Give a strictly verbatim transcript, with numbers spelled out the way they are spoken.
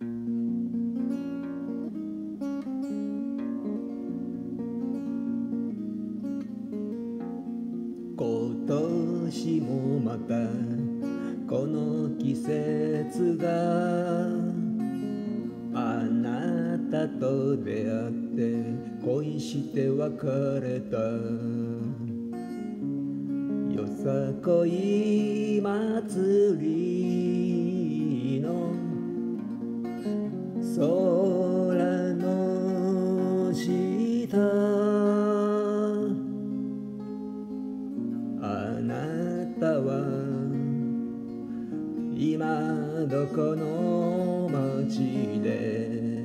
今年もまたこの季節があなたと出会って恋して別れたよさこい祭りの空の下あなたは今どこの街で